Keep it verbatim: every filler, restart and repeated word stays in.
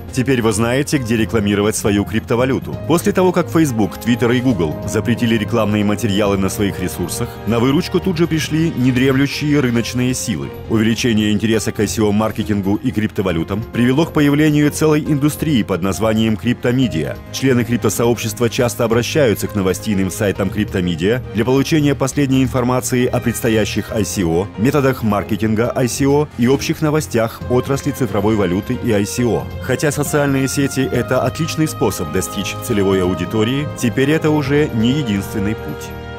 Теперь вы знаете, где рекламировать свою криптовалюту. После того, как Facebook, Twitter и Google запретили рекламные материалы на своих ресурсах, на выручку тут же пришли недремлющие рыночные силы. Увеличение интереса к ай си о-маркетингу и криптовалютам привело к появлению целой индустрии под названием криптомедиа. Члены криптосообщества часто обращаются к новостейным сайтам криптомедиа для получения последней информации о предстоящих ай си о, методах маркетинга ай си о и общих новостях отрасли цифровой валюты и ай си о. Хотя социальные сети – это отличный способ достичь целевой аудитории, теперь это уже не единственный путь.